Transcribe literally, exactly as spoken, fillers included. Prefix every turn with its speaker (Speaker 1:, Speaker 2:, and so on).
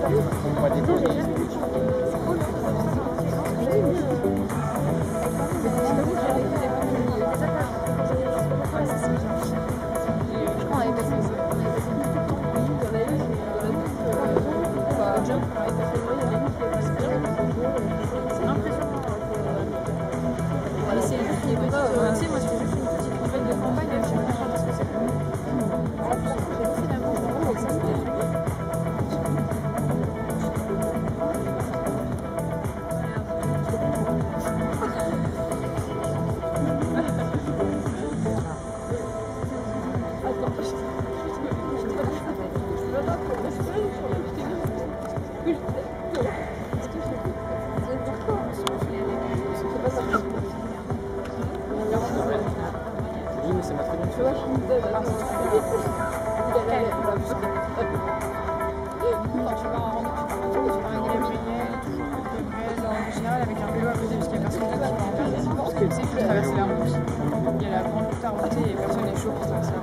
Speaker 1: Traverser la route, il y a la grande route à remonter et personne n'est chaud pour traverser.